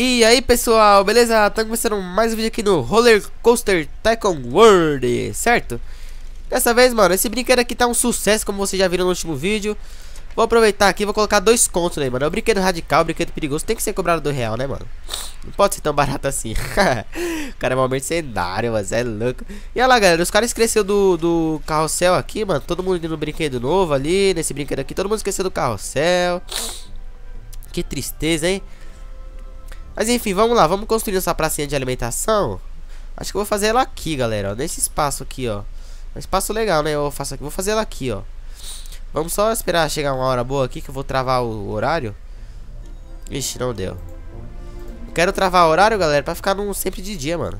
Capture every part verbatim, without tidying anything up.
E aí pessoal, beleza? Estamos começando mais um vídeo aqui no Roller Coaster Tycoon World, certo? Dessa vez, mano, esse brinquedo aqui tá um sucesso, como vocês já viram no último vídeo. Vou aproveitar aqui e vou colocar dois contos aí, mano. É o brinquedo radical, o brinquedo perigoso. Tem que ser cobrado do real, né, mano? Não pode ser tão barato assim. O cara é mal mercenário, mas é louco. E olha lá, galera, os caras esqueceram do, do carrossel aqui, mano. Todo mundo indo no brinquedo novo ali, nesse brinquedo aqui. Todo mundo esqueceu do carrossel. Que tristeza, hein? Mas enfim, vamos lá, vamos construir essa pracinha de alimentação. Acho que eu vou fazer ela aqui, galera, ó, nesse espaço aqui, ó. Um espaço legal, né? Eu faço aqui, vou fazer ela aqui, ó. Vamos só esperar chegar uma hora boa aqui, que eu vou travar o horário. Ixi, não deu. Eu quero travar o horário, galera, pra ficar num, sempre de dia, mano.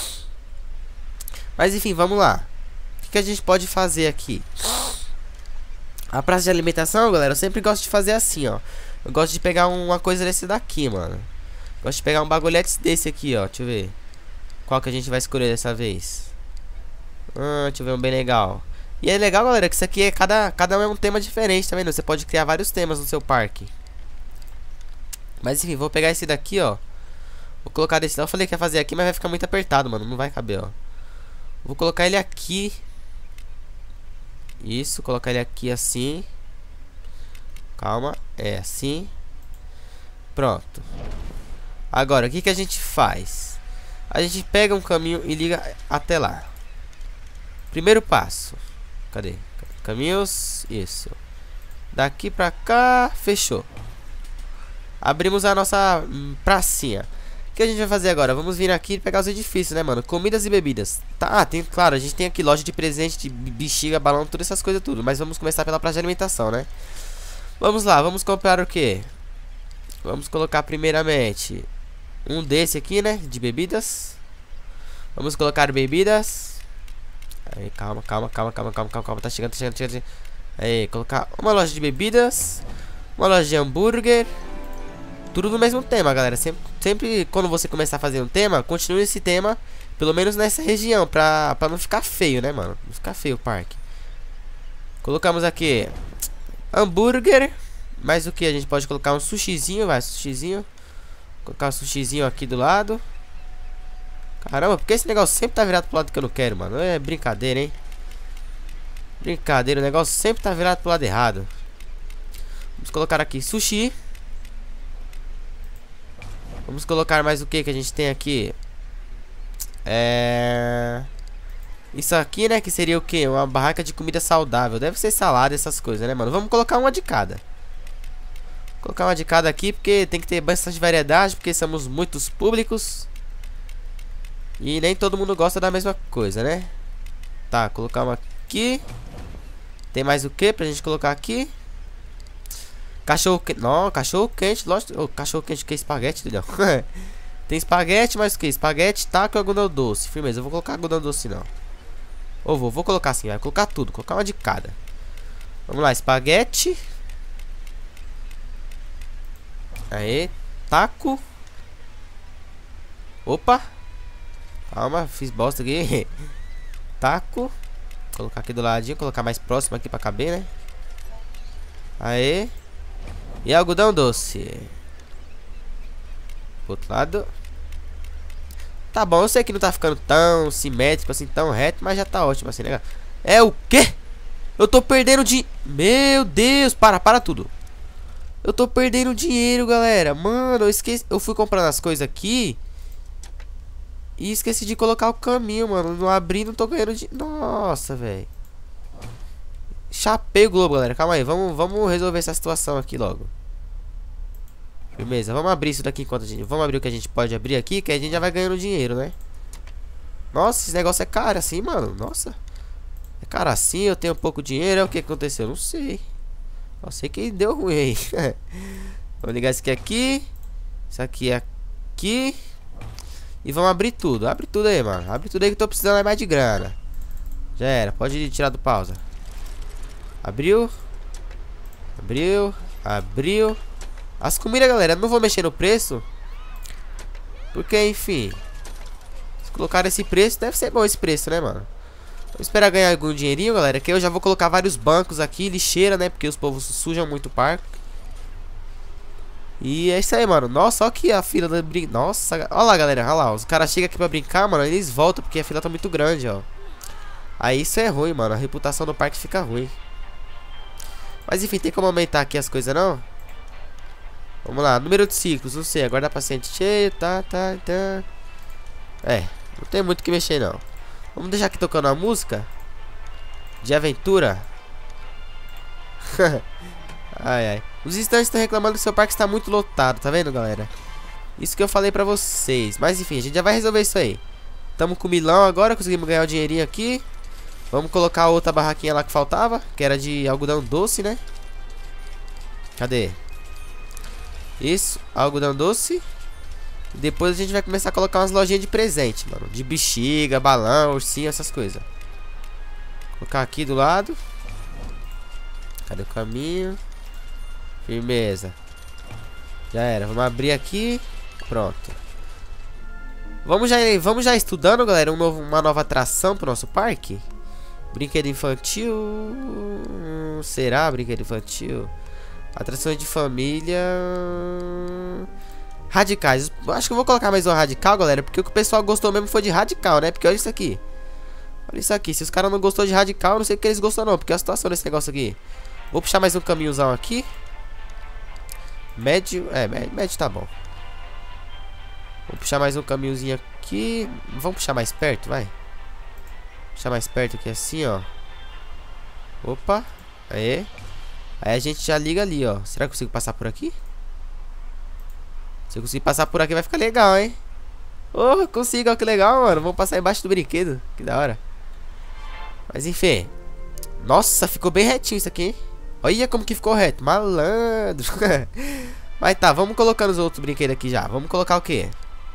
Mas enfim, vamos lá. O que, que a gente pode fazer aqui? A praça de alimentação, galera, eu sempre gosto de fazer assim, ó. Eu gosto de pegar uma coisa desse daqui, mano. Gosto de pegar um bagulhete desse aqui, ó. Deixa eu ver. Qual que a gente vai escolher dessa vez? Ah, deixa eu ver um bem legal. E é legal, galera, que isso aqui é cada, cada um é um tema diferente, tá vendo? Você pode criar vários temas no seu parque. Mas enfim, vou pegar esse daqui, ó. Vou colocar desse lá. Eu falei que ia fazer aqui, mas vai ficar muito apertado, mano. Não vai caber, ó. Vou colocar ele aqui. Isso, colocar ele aqui assim. Calma, é assim. Pronto. Agora, o que, que a gente faz? A gente pega um caminho e liga até lá. Primeiro passo. Cadê? Caminhos. Isso. Daqui pra cá. Fechou. Abrimos a nossa hum, pracinha. O que a gente vai fazer agora? Vamos vir aqui e pegar os edifícios, né, mano? Comidas e bebidas. Tá, tem, claro, a gente tem aqui loja de presente, de bexiga, balão, todas essas coisas tudo. Mas vamos começar pela praça de alimentação, né? Vamos lá, vamos comprar o quê? Vamos colocar primeiramente um desse aqui, né? De bebidas. Vamos colocar bebidas. Aí, calma, calma, calma, calma, calma, calma, calma. Tá chegando, tá chegando, tá chegando. Aí, colocar uma loja de bebidas. Uma loja de hambúrguer. Tudo no mesmo tema, galera. Sempre, sempre quando você começar a fazer um tema, continue esse tema. Pelo menos nessa região. Pra, pra não ficar feio, né, mano? Não ficar feio o parque. Colocamos aqui hambúrguer. Mais o que? A gente pode colocar um sushizinho, vai, sushizinho. Colocar um sushizinho aqui do lado. Caramba, porque esse negócio sempre tá virado pro lado que eu não quero, mano. É brincadeira, hein? Brincadeira, o negócio sempre tá virado pro lado errado. Vamos colocar aqui sushi. Vamos colocar mais o que que a gente tem aqui? É... Isso aqui, né, que seria o que? Uma barraca de comida saudável. Deve ser salada, essas coisas, né, mano? Vamos colocar uma de cada. Colocar uma de cada aqui, porque tem que ter bastante variedade, porque somos muitos públicos. E nem todo mundo gosta da mesma coisa, né? Tá, colocar uma aqui. Tem mais o que pra gente colocar aqui? Cachorro quente. Não, cachorro quente, lógico. Oh, cachorro quente, que é espaguete, filhão. Tem espaguete, mais o que? Espaguete, taco e algodão doce. Firmeza, eu vou colocar algodão doce não. Ou vou, vou colocar assim, vai colocar tudo, colocar uma de cada. Vamos lá, espaguete. Aí, taco. Opa. Calma, fiz bosta aqui. Taco. Colocar aqui do ladinho, colocar mais próximo aqui pra caber, né? Aí. E algodão doce. Pro outro lado. Tá bom, eu sei que não tá ficando tão simétrico assim, tão reto, mas já tá ótimo assim, né? É o quê? Eu tô perdendo de... Meu Deus, para, para tudo. Eu tô perdendo dinheiro, galera. Mano, eu esqueci. Eu fui comprando as coisas aqui e esqueci de colocar o caminho, mano. Não abri, não tô ganhando de... Nossa, velho. Chapei o globo, galera. Calma aí, vamos, vamos resolver essa situação aqui logo. Beleza, vamos abrir isso daqui enquanto a gente... Vamos abrir o que a gente pode abrir aqui, que a gente já vai ganhando dinheiro, né? Nossa, esse negócio é caro assim, mano. Nossa. É caro assim, eu tenho pouco dinheiro. É o que aconteceu? Não sei. Eu sei que deu ruim aí. Vamos ligar isso aqui aqui. Isso aqui aqui. E vamos abrir tudo. Abre tudo aí, mano. Abre tudo aí que eu tô precisando é mais de grana. Já era. Pode tirar do pausa. Abriu. Abriu. Abriu. As comidas, galera, eu não vou mexer no preço. Porque, enfim. Se colocar esse preço, deve ser bom esse preço, né, mano? Vamos esperar ganhar algum dinheirinho, galera. Que eu já vou colocar vários bancos aqui, lixeira, né? Porque os povos sujam muito o parque. E é isso aí, mano. Nossa, olha aqui a fila da brin... Nossa, olha lá, galera. Olha lá. Os caras chegam aqui pra brincar, mano. Eles voltam porque a fila tá muito grande, ó. Aí isso é ruim, mano. A reputação do parque fica ruim. Mas enfim, tem como aumentar aqui as coisas, não? Vamos lá. Número de ciclos. Não sei. Aguardar paciente cheio. Tá, tá, tá. É. Não tem muito o que mexer, não. Vamos deixar aqui tocando a música de aventura. Ai, ai. Os visitantes estão reclamando que seu parque está muito lotado, tá vendo, galera? Isso que eu falei pra vocês. Mas enfim, a gente já vai resolver isso aí. Tamo com milão agora, conseguimos ganhar o dinheirinho aqui. Vamos colocar a outra barraquinha lá que faltava, que era de algodão doce, né? Cadê? Isso, algodão doce. Depois a gente vai começar a colocar umas lojinhas de presente, mano. De bexiga, balão, ursinho, essas coisas. Vou colocar aqui do lado. Cadê o caminho? Firmeza. Já era, vamos abrir aqui. Pronto. Vamos já, vamos já estudando, galera, um novo, uma nova atração pro nosso parque. Brinquedo infantil. Será brinquedo infantil? Atrações de família. Radicais. Acho que eu vou colocar mais um radical, galera, porque o que o pessoal gostou mesmo foi de radical, né? Porque olha isso aqui. Olha isso aqui. Se os caras não gostou de radical, eu não sei o que eles gostam não. Porque é a situação desse negócio aqui. Vou puxar mais um caminhozão aqui. Médio. É, médio tá bom. Vou puxar mais um caminhozinho aqui. Vamos puxar mais perto, vai. Puxar mais perto aqui assim, ó. Opa. Aí. Aí a gente já liga ali, ó. Será que eu consigo passar por aqui? Se eu conseguir passar por aqui vai ficar legal, hein? Oh, consigo, ó, que legal, mano. Vamos passar embaixo do brinquedo. Que da hora. Mas enfim. Nossa, ficou bem retinho isso aqui, hein? Olha como que ficou reto. Malandro. Mas tá, vamos colocando os outros brinquedos aqui já. Vamos colocar o quê?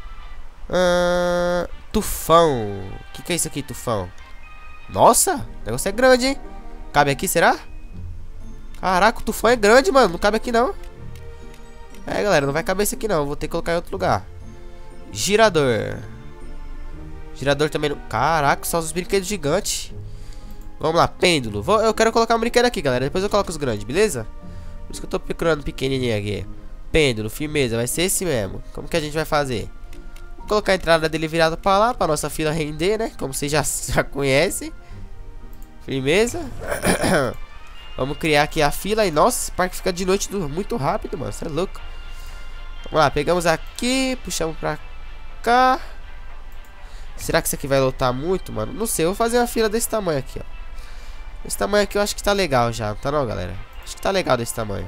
Uh, tufão. O que, que é isso aqui, tufão? Nossa, o negócio é grande, hein? Cabe aqui, será? Caraca, o tufão é grande, mano. Não cabe aqui, não. É, galera, não vai caber esse aqui, não. Vou ter que colocar em outro lugar. Girador. Girador também não... Caraca, só os brinquedos gigantes. Vamos lá, pêndulo. Vou... Eu quero colocar um brinquedo aqui, galera. Depois eu coloco os grandes, beleza? Por isso que eu tô procurando pequenininho aqui. Pêndulo, firmeza, vai ser esse mesmo. Como que a gente vai fazer? Vou colocar a entrada dele virada pra lá, pra nossa fila render, né? Como vocês já, já conhecem. Firmeza. Vamos criar aqui a fila. E nossa, esse parque fica de noite muito rápido, mano. Você é louco. Vamos lá, pegamos aqui. Puxamos pra cá. Será que isso aqui vai lotar muito, mano? Não sei, eu vou fazer uma fila desse tamanho aqui, ó. Esse tamanho aqui eu acho que tá legal já, não tá não, galera? Acho que tá legal desse tamanho.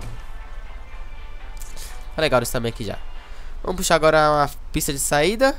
Tá legal desse tamanho aqui já. Vamos puxar agora uma pista de saída.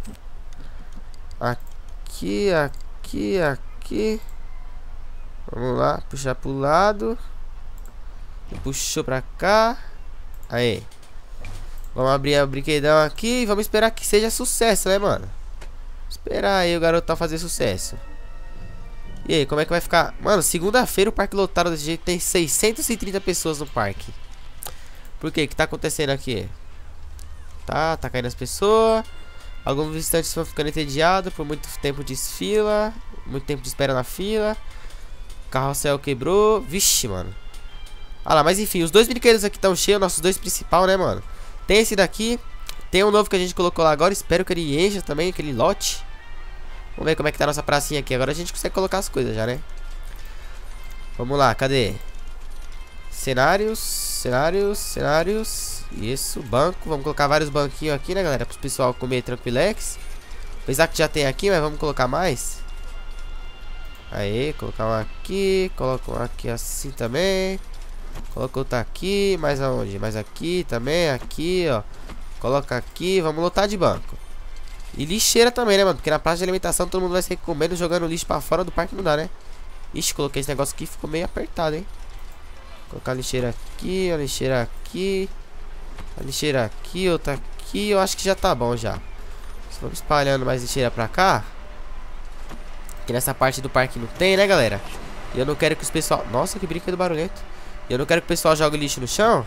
Aqui, aqui, aqui. Vamos lá, puxar pro lado. Puxou pra cá. Aí. Vamos abrir o brinquedão aqui e vamos esperar que seja sucesso, né, mano? Esperar aí o garotão fazer sucesso. E aí, como é que vai ficar? Mano, segunda-feira o parque lotado desse jeito. Tem seiscentas e trinta pessoas no parque. Por quê? O que tá acontecendo aqui? Tá, tá caindo as pessoas. Alguns visitantes estão ficando entediados por muito tempo de fila. Muito tempo de espera na fila. O carrossel quebrou. Vixe, mano. Ah lá, mas enfim, os dois brinquedos aqui estão cheios. Nossos dois principais, né, mano? Tem esse daqui. Tem um novo que a gente colocou lá agora. Espero que ele encha também, aquele lote. Vamos ver como é que tá a nossa pracinha aqui. Agora a gente consegue colocar as coisas já, né? Vamos lá, cadê? Cenários, cenários, cenários. Isso, banco. Vamos colocar vários banquinhos aqui, né, galera? Para o pessoal comer tranquilex. Apesar que já tem aqui, mas vamos colocar mais. Aí, colocar um aqui. Coloca um aqui assim também. Coloca outro aqui. Mais aonde? Mais aqui também. Aqui, ó. Coloca aqui. Vamos lotar de banco. E lixeira também, né, mano? Porque na praça de alimentação todo mundo vai sair comendo, jogando lixo pra fora do parque, não dá, né? Ixi, coloquei esse negócio aqui, ficou meio apertado, hein? Colocar a lixeira aqui, a lixeira aqui. A lixeira aqui, outra aqui. Eu acho que já tá bom já. Vamos espalhando mais lixeira pra cá. Que nessa parte do parque não tem, né, galera? E eu não quero que os pessoal... Nossa, que brinquedo barulhento. E eu não quero que o pessoal jogue lixo no chão.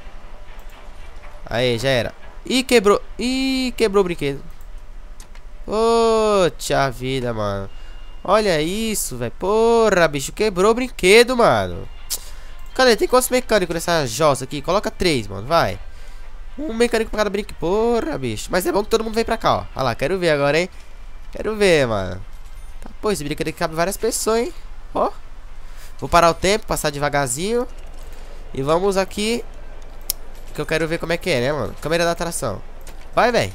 Aí, já era. Ih, quebrou. Ih, quebrou o brinquedo. Poxa vida, mano. Olha isso, velho. Porra, bicho, quebrou o brinquedo, mano. Cadê? Tem quantos mecânicos nessa jossa aqui? Coloca três, mano, vai. Um mecânico pra cada brinquedo. Porra, bicho. Mas é bom que todo mundo vem pra cá, ó. Olha lá, quero ver agora, hein. Quero ver, mano. Tá, pô, esse brinquedo aqui cabe várias pessoas, hein. Ó. Vou parar o tempo, passar devagarzinho. E vamos aqui. Que eu quero ver como é que é, né, mano. Câmera da atração. Vai, velho.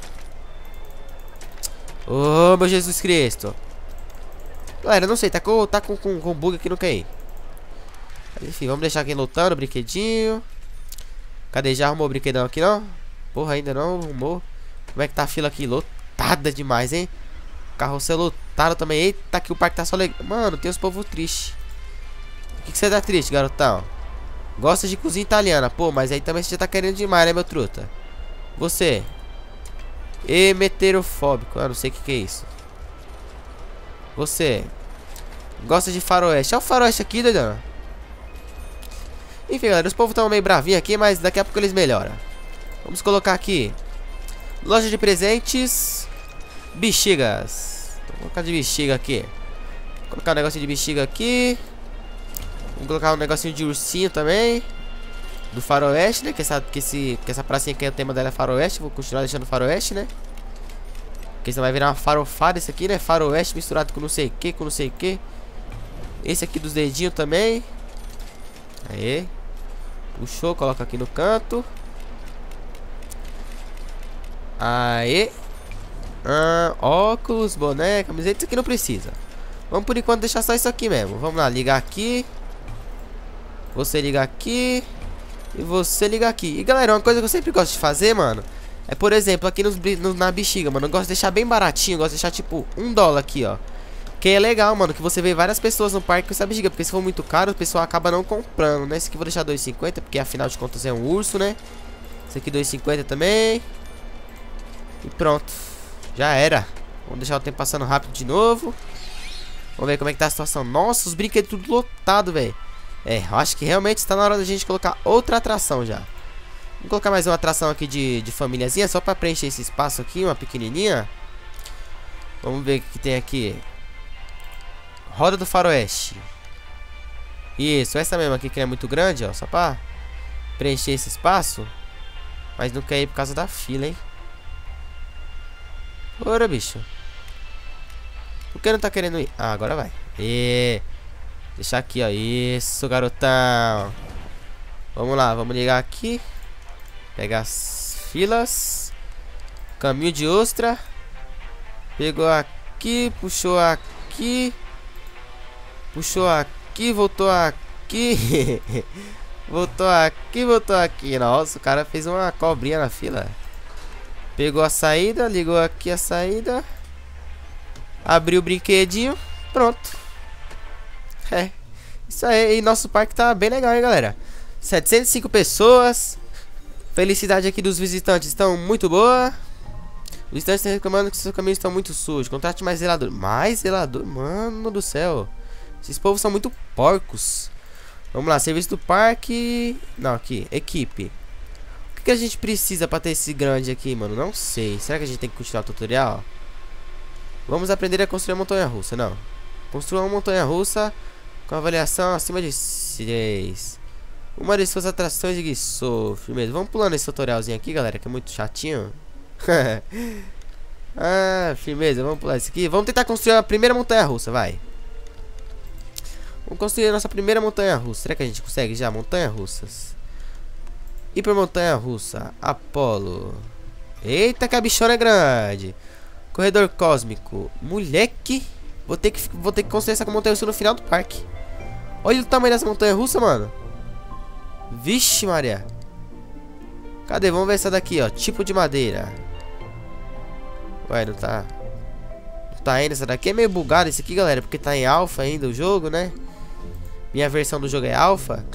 Ô, oh, meu Jesus Cristo. Galera, não sei, tá com, tá com, com, com bug aqui no Q I. Enfim, vamos deixar aqui lutando, brinquedinho. Cadê? Já arrumou o brinquedão aqui, não? Porra, ainda não arrumou. Como é que tá a fila aqui? Lotada demais, hein? Carrossel lotado também. Eita, que o parque tá só legal. Mano, tem os povos tristes. Por que, que você tá triste, garotão? Gosta de cozinha italiana. Pô, mas aí também você já tá querendo demais, né, meu truta? Você. Heterofóbico. Eu não sei o que, que é isso. Você. Gosta de faroeste. Olha o faroeste aqui, doidão. Enfim, galera, os povos estão meio bravinhos aqui, mas daqui a pouco eles melhoram. Vamos colocar aqui loja de presentes. Bexigas. Vou colocar de bexiga aqui. Vou colocar um negocinho de bexiga aqui. Vamos colocar um negocinho de ursinho também. Do faroeste, né? Que essa, que esse, que essa pracinha aqui, o tema dela é faroeste. Vou continuar deixando faroeste, né? Porque senão vai virar uma farofada esse aqui, né? Faroeste misturado com não sei o que, com não sei o que. Esse aqui dos dedinhos também. Aí. Puxou, coloca aqui no canto. Aí. Ah, óculos, boné, camiseta. Isso aqui não precisa. Vamos por enquanto deixar só isso aqui mesmo. Vamos lá, ligar aqui. Você liga aqui. E você liga aqui. E galera, uma coisa que eu sempre gosto de fazer, mano, é, por exemplo, aqui nos, no, na bexiga, mano, eu gosto de deixar bem baratinho. Eu gosto de deixar tipo um dólar aqui, ó. Que é legal, mano, que você vê várias pessoas no parque com essa bexiga. Porque se for muito caro, o pessoal acaba não comprando, né? Esse aqui eu vou deixar dois e cinquenta, porque afinal de contas é um urso, né? Esse aqui dois e cinquenta também. E pronto. Já era. Vamos deixar o tempo passando rápido de novo. Vamos ver como é que tá a situação. Nossa, os brinquedos tudo lotado, velho. É, eu acho que realmente está na hora da gente colocar outra atração já. Vamos colocar mais uma atração aqui de, de famíliazinha, só pra preencher esse espaço aqui, uma pequenininha. Vamos ver o que tem aqui. Roda do faroeste. Isso, essa mesma aqui que é muito grande, ó. Só pra preencher esse espaço. Mas não quer ir por causa da fila, hein. Ora, bicho. Por que não tá querendo ir? Ah, agora vai. E deixar aqui, ó. Isso, garotão. Vamos lá, vamos ligar aqui. Pegar as filas. Caminho de ostra. Pegou aqui, puxou aqui. Puxou aqui, voltou aqui. Voltou aqui, voltou aqui. Nossa, o cara fez uma cobrinha na fila. Pegou a saída, ligou aqui a saída. Abriu o brinquedinho. Pronto. É, isso aí. E nosso parque tá bem legal, hein, galera. setecentas e cinco pessoas. Felicidade aqui dos visitantes estão muito boa. Os visitantes estão reclamando que seus caminhos estão muito sujos. Contrate mais zelador. Mais zelador? Mano do céu. Esses povos são muito porcos. Vamos lá, serviço do parque. Não, aqui, equipe. O que, que a gente precisa pra ter esse grande aqui, mano? Não sei. Será que a gente tem que continuar o tutorial? Vamos aprender a construir uma montanha-russa. Não. Construa uma montanha-russa com avaliação acima de seis. Uma de suas atrações de Guiçô. Firmeza. Vamos pulando esse tutorialzinho aqui, galera, que é muito chatinho. Ah, firmeza. Vamos pular esse aqui. Vamos tentar construir a primeira montanha-russa, vai. Vamos construir a nossa primeira montanha-russa. Será que a gente consegue já? Montanha-russas. Hiper montanha-russa. Apolo. Eita, que a bichona é grande. Corredor cósmico. Moleque. Vou ter que, vou ter que construir essa montanha-russa no final do parque. Olha o tamanho dessa montanha-russa, mano. Vixe, Maria. Cadê? Vamos ver essa daqui, ó. Tipo de madeira. Ué, não tá. Não tá indo. Essa daqui é meio bugada. Esse aqui, galera, porque tá em alfa ainda o jogo, né? Minha versão do jogo é alfa.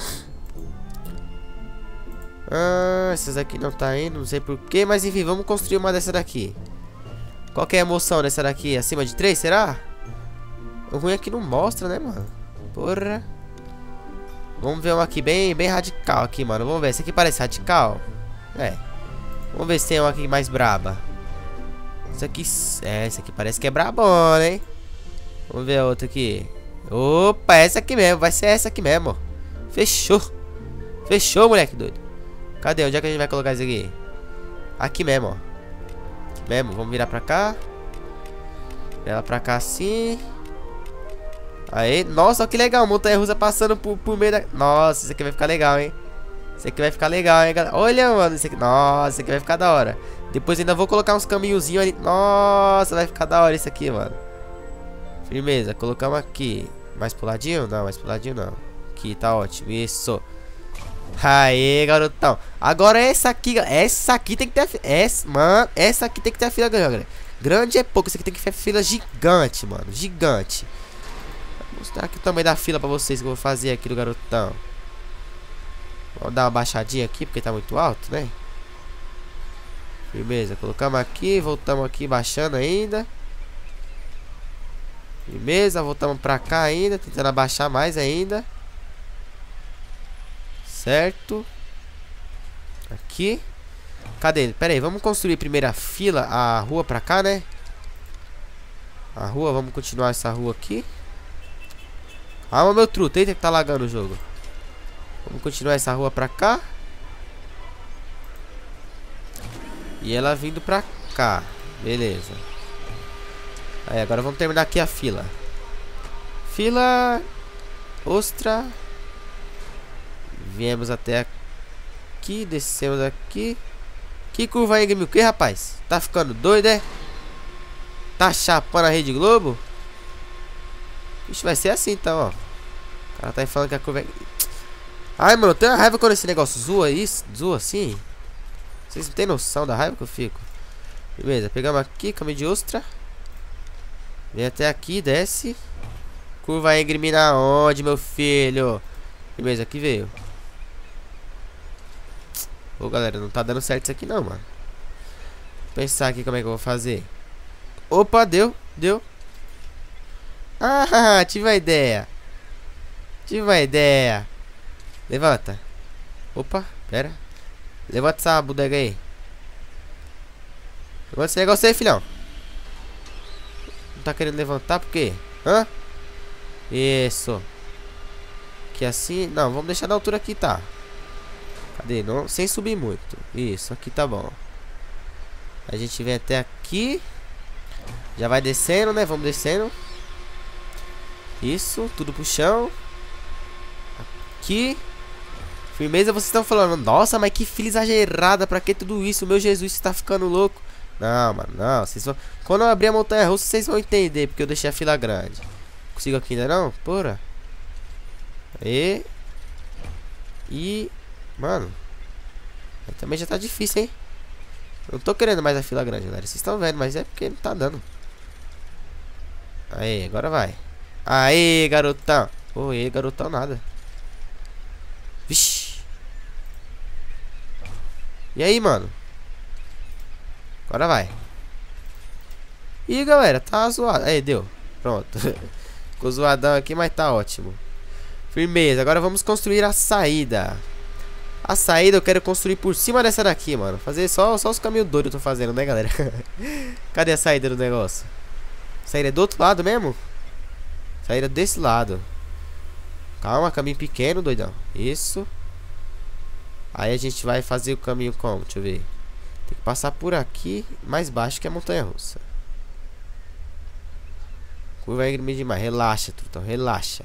Ah, essas aqui não tá indo. Não sei porquê. Mas enfim, vamos construir uma dessa daqui. Qual que é a emoção dessa daqui? Acima de três, será? O ruim é que não mostra, né, mano? Porra. Vamos ver uma aqui bem, bem radical aqui, mano. Vamos ver. Essa aqui parece radical? É. Vamos ver se tem uma aqui mais braba. Essa aqui... É, essa aqui parece que é brabona, hein? Vamos ver a outra aqui. Opa, essa aqui mesmo. Vai ser essa aqui mesmo. Fechou. Fechou, moleque doido. Cadê? Onde é que a gente vai colocar isso aqui? Aqui mesmo, ó. Aqui mesmo, vamos virar pra cá. Ela pra cá assim. Aí, nossa, que legal, montanha-russa passando por, por meio da... Nossa, isso aqui vai ficar legal, hein. Isso aqui vai ficar legal, hein, galera. Olha, mano, isso aqui... Nossa, isso aqui vai ficar da hora. Depois ainda vou colocar uns caminhozinhos ali. Nossa, vai ficar da hora isso aqui, mano. Firmeza, colocamos aqui. Mais pro ladinho? Não, mais pro ladinho não. Aqui, tá ótimo, isso. Aê, garotão. Agora essa aqui, essa aqui tem que ter a fila. Essa, mano, essa aqui tem que ter a fila grande, galera. Grande é pouco, isso aqui tem que ter fila gigante, mano. Gigante. Vou mostrar aqui o tamanho da fila pra vocês que eu vou fazer aqui do garotão. Vamos dar uma baixadinha aqui, porque tá muito alto, né? Firmeza, colocamos aqui, voltamos aqui, baixando ainda. Firmeza, voltamos pra cá ainda, tentando abaixar mais ainda. Certo. Aqui. Cadê ele? Pera aí, vamos construir primeiro a fila, a rua pra cá, né? A rua, vamos continuar essa rua aqui. Calma, meu truto, eita que tá lagando o jogo. Vamos continuar essa rua pra cá. E ela vindo pra cá. Beleza. Aí, agora vamos terminar aqui a fila. Fila. Ostra. Viemos até aqui. Descemos aqui. Que curva aí, Game? O que, rapaz? Tá ficando doido, é? Tá chapando a Rede Globo? Ixi, vai ser assim então, ó. O cara tá aí falando que a curva é... Ai, mano, eu tenho uma raiva quando esse negócio zoa isso. Zoa assim. Vocês não tem noção da raiva que eu fico. Beleza, pegamos aqui, caminho de ostra. Vem até aqui, desce. Curva íngreme na onde, meu filho? Beleza, aqui veio. Ô, galera, não tá dando certo isso aqui não, mano. Vou pensar aqui como é que eu vou fazer. Opa, deu, deu. Ah, tive uma ideia. Tive uma ideia. Levanta. Opa, pera. Levanta essa bodega aí. Levanta esse negócio aí, filhão. Não tá querendo levantar por quê? Hã? Isso. Aqui assim. Não, vamos deixar na altura aqui, tá? Cadê? Não, sem subir muito. Isso, aqui tá bom. A gente vem até aqui. Já vai descendo, né? Vamos descendo. Isso, tudo pro chão. Aqui. Firmeza, vocês estão falando, nossa, mas que fila exagerada, pra que tudo isso? Meu Jesus, você tá ficando louco. Não, mano, não. Vocês vão... Quando eu abrir a montanha-russa, vocês vão entender, porque eu deixei a fila grande. Consigo aqui ainda não? Porra. E... E... Mano. Aí também já tá difícil, hein? Eu não tô querendo mais a fila grande, galera. Vocês estão vendo, mas é porque não tá dando. Aí, agora vai. Aí, garotão. Oi, garotão nada. Vixe. E aí, mano? Agora vai. Ih, galera, tá zoado. Aí, deu. Pronto. Ficou zoadão aqui, mas tá ótimo. Firmeza, agora vamos construir a saída. A saída eu quero construir por cima dessa daqui, mano. Fazer só, só os caminhos doidos eu tô fazendo, né, galera? Cadê a saída do negócio? Saída é do outro lado mesmo? Saída desse lado. Calma, caminho pequeno, doidão. Isso. Aí a gente vai fazer o caminho como? Deixa eu ver. Tem que passar por aqui, mais baixo que a montanha-russa. Curva íngreme demais. Relaxa, Trutão, relaxa.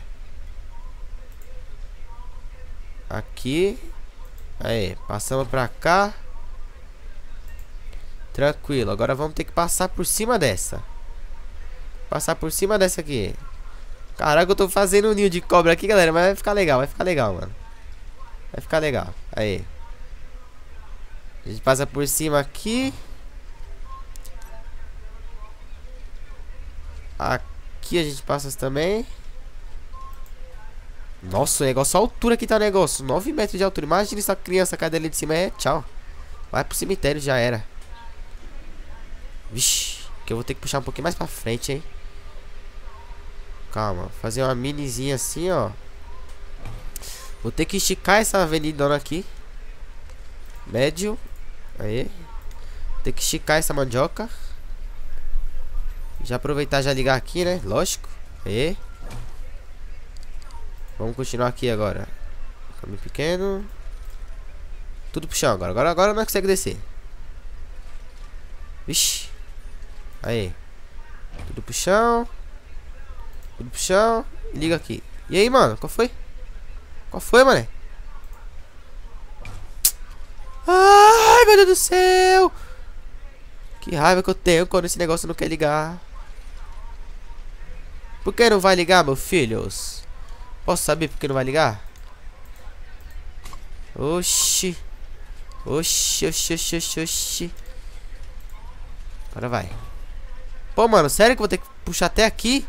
Aqui. Aí, passamos pra cá. Tranquilo, agora vamos ter que passar por cima dessa. Passar por cima dessa aqui. Caraca, eu tô fazendo um ninho de cobra aqui, galera. Mas vai ficar legal, vai ficar legal, mano. Vai ficar legal, aí. A gente passa por cima aqui. Aqui a gente passa também. Nossa, o negócio, a altura que tá o negócio, nove metros de altura. Imagina essa criança cair ali de cima, é tchau. Vai pro cemitério, já era. Vixe, que eu vou ter que puxar um pouquinho mais pra frente, hein. Calma, fazer uma minizinha assim, ó. Vou ter que esticar essa avenidona aqui. Médio. Aí. Tem que esticar essa mandioca. Já aproveitar, já ligar aqui, né, lógico. Aí. Vamos continuar aqui agora. Caminho pequeno. Tudo pro chão agora. Agora, agora não consegue descer. Vixe. Aí. Tudo pro chão. Tudo pro chão. Liga aqui. E aí, mano? Qual foi? Qual foi, mané? Ai, meu Deus do céu. Que raiva que eu tenho quando esse negócio não quer ligar. Por que não vai ligar, meus filhos? Posso saber por que não vai ligar? Oxi. Oxi, oxi, oxi, oxi, oxi. Agora vai. Pô, mano, sério que eu vou ter que puxar até aqui?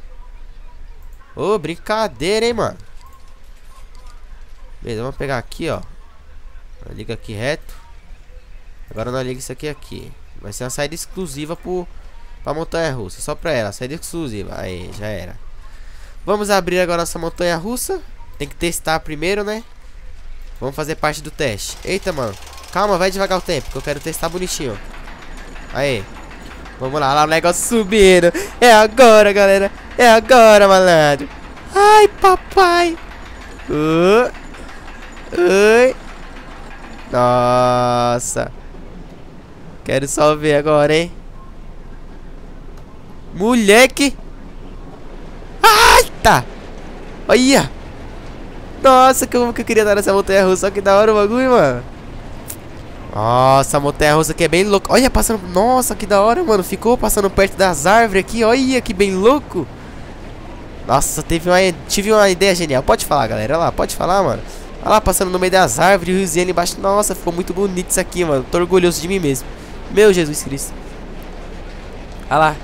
Ô, oh, brincadeira, hein, mano. Beleza, vamos pegar aqui, ó. Liga aqui reto. Agora nós liga isso aqui aqui. Vai ser uma saída exclusiva pro, pra montanha russa. Só pra ela, saída exclusiva. Aí, já era. Vamos abrir agora nossa montanha russa. Tem que testar primeiro, né? Vamos fazer parte do teste. Eita, mano. Calma, vai devagar o tempo, que eu quero testar bonitinho. Aí. Vamos lá, lá o negócio subindo. É agora, galera. É agora, malandro. Ai, papai. Uh. Ui. Nossa. Quero só ver agora, hein. Moleque. Ai, tá. Olha. Nossa, como que eu queria estar nessa montanha russa. Só que da hora o bagulho, mano. Nossa, a montanha russa aqui é bem louca. Olha, passando. Nossa, que da hora, mano. Ficou passando perto das árvores aqui. Olha, que bem louco. Nossa, teve uma, tive uma ideia genial. Pode falar, galera. Olha lá, pode falar, mano. Olha lá, passando no meio das árvores, o riozinho ali embaixo. Nossa, ficou muito bonito isso aqui, mano. Tô orgulhoso de mim mesmo. Meu Jesus Cristo. Olha lá.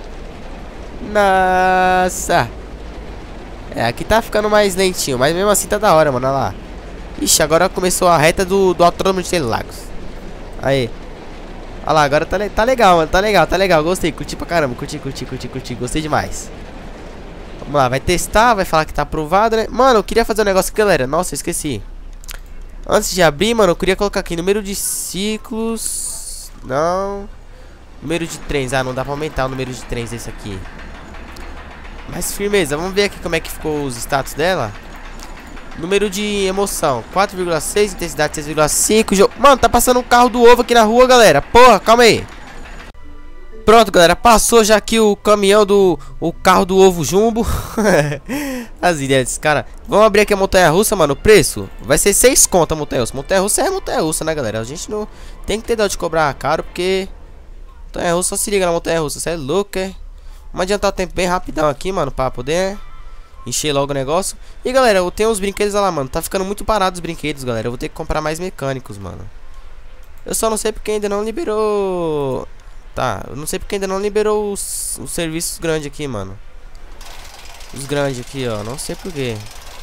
Nossa. É, aqui tá ficando mais lentinho, mas mesmo assim tá da hora, mano. Olha lá. Ixi, agora começou a reta do, do Autódromo de Interlagos. Aí. Olha lá, agora tá, tá legal, mano. Tá legal, tá legal. Gostei, curti pra caramba. Curti, curti, curti, curti. Gostei demais. Vamos lá, vai testar, vai falar que tá aprovado, né? Mano, eu queria fazer um negócio aqui, galera. Nossa, eu esqueci. Antes de abrir, mano, eu queria colocar aqui número de ciclos. Não. Número de trens. Ah, não dá pra aumentar o número de trens desse aqui. Mas firmeza, vamos ver aqui como é que ficou os status dela. Número de emoção quatro vírgula seis, intensidade seis vírgula cinco. Mano, tá passando um carro do ovo aqui na rua, galera. Porra, calma aí. Pronto, galera, passou já aqui o caminhão do... O carro do ovo jumbo. As ideias desse cara. Vamos abrir aqui a montanha russa, mano. O preço vai ser seis conto a montanha russa. Montanha russa é montanha russa, né, galera? A gente não tem que ter dó de cobrar caro, porque montanha russa só se liga na montanha russa. Você é louco, é? Vamos adiantar o tempo bem rapidão aqui, mano, pra poder encher logo o negócio. E, galera, eu tenho os brinquedos lá, mano. Tá ficando muito parado os brinquedos, galera. Eu vou ter que comprar mais mecânicos, mano. Eu só não sei porque ainda não liberou... Tá, eu não sei porque ainda não liberou os, os serviços grandes aqui, mano. Os grandes aqui, ó. Não sei porquê.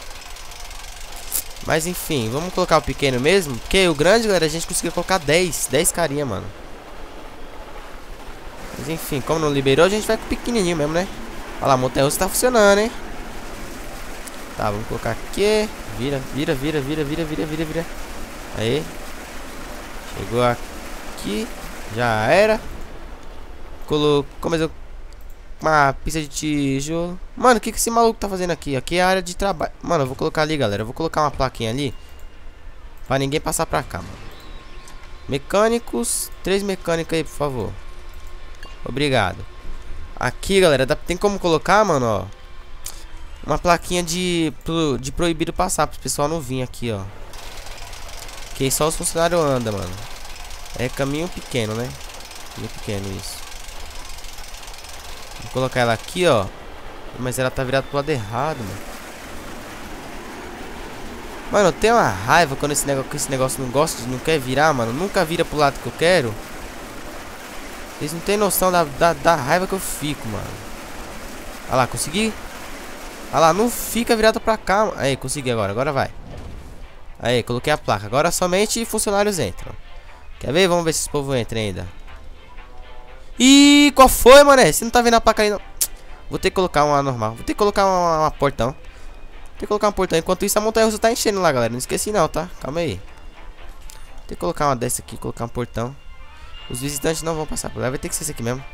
Mas enfim, vamos colocar o pequeno mesmo. Porque o grande, galera, a gente conseguiu colocar dez. dez carinha, mano. Mas enfim, como não liberou, a gente vai com o pequenininho mesmo, né? Olha lá, a montanha russa tá funcionando, hein? Tá, vamos colocar aqui. Vira, vira, vira, vira, vira, vira, vira, vira. Aí. Chegou aqui. Já era. Colocou mais uma pista de tijolo. Mano, o que, que esse maluco tá fazendo aqui? Aqui é a área de trabalho. Mano, eu vou colocar ali, galera. Eu vou colocar uma plaquinha ali pra ninguém passar pra cá, mano. Mecânicos. Três mecânicos aí, por favor. Obrigado. Aqui, galera, dá, tem como colocar, mano, ó, uma plaquinha de, de proibido passar, pro pessoal não vir aqui, ó. Que só os funcionários andam, mano. É caminho pequeno, né? Caminho pequeno, isso. Vou colocar ela aqui, ó. Mas ela tá virada pro lado errado, mano. Mano, eu tenho uma raiva quando esse negócio, esse negócio não gosta, não quer virar, mano. Nunca vira pro lado que eu quero. Vocês não tem noção da, da, da raiva que eu fico, mano. Olha lá, consegui. Olha lá, não fica virado pra cá. Aí, consegui agora, agora vai. Aí, coloquei a placa. Agora somente funcionários entram. Quer ver? Vamos ver se esse povo entra ainda. Ih, qual foi, mané? Você não tá vendo a placa aí, não? Vou ter que colocar uma normal. Vou ter que colocar uma, uma portão. Vou ter que colocar um portão. Enquanto isso, a montanha russa tá enchendo lá, galera. Não esqueci não, tá? Calma aí. Vou ter que colocar uma dessa aqui, colocar um portão. Os visitantes não vão passar por lá. Vai ter que ser esse aqui mesmo.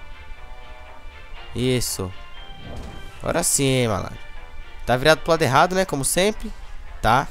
Isso. Agora sim, malandro. Tá virado pro lado errado, né? Como sempre. Tá?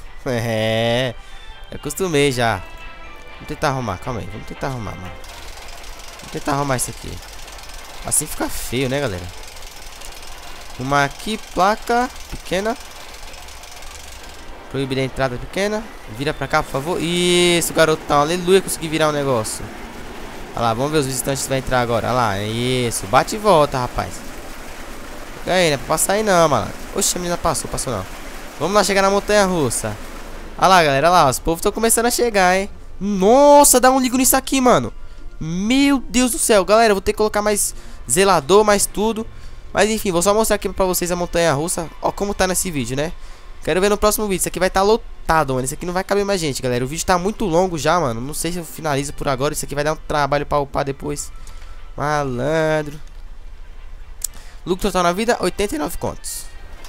É. Eu acostumei já. Vamos tentar arrumar. Calma aí. Vamos tentar arrumar, mano. Vou tentar arrumar isso aqui. Assim fica feio, né, galera? Uma aqui, placa pequena. Proibir a entrada pequena. Vira pra cá, por favor. Isso, garotão. Aleluia, consegui virar um negócio. Olha lá, vamos ver os visitantes que vai entrar agora. Olha lá, isso. Bate e volta, rapaz. Fica aí, não é pra passar aí não, mano. Oxe, a menina passou, passou não. Vamos lá chegar na montanha russa. Olha lá, galera, olha lá. Os povos estão começando a chegar, hein. Nossa, dá um ligo nisso aqui, mano. Meu Deus do céu, galera, eu vou ter que colocar mais zelador, mais tudo. Mas enfim, vou só mostrar aqui pra vocês a montanha russa. Ó como tá nesse vídeo, né? Quero ver no próximo vídeo. Isso aqui vai estar lotado, mano. Isso aqui não vai caber mais gente, galera. O vídeo tá muito longo já, mano. Não sei se eu finalizo por agora. Isso aqui vai dar um trabalho pra upar depois. Malandro. Lucro total na vida, oitenta e nove contos.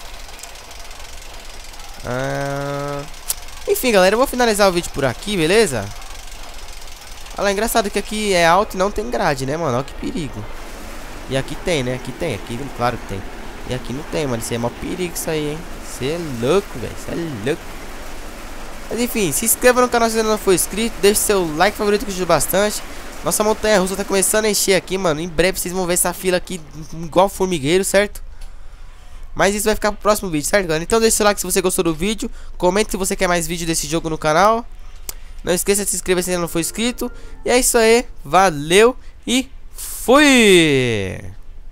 Ah... Enfim, galera, eu vou finalizar o vídeo por aqui, beleza? Olha lá, engraçado que aqui é alto e não tem grade, né, mano? Olha que perigo. E aqui tem, né? Aqui tem, aqui claro que tem. E aqui não tem, mano. Isso aí é mó perigo isso aí, hein? Você é louco, velho. Você é louco. Mas enfim, se inscreva no canal se ainda não for inscrito. Deixe seu like favorito que ajuda bastante. Nossa montanha russa tá começando a encher aqui, mano. Em breve vocês vão ver essa fila aqui igual formigueiro, certo? Mas isso vai ficar pro próximo vídeo, certo, galera? Então deixe seu like se você gostou do vídeo. Comente se você quer mais vídeo desse jogo no canal. Não esqueça de se inscrever se ainda não for inscrito. E é isso aí. Valeu e fui!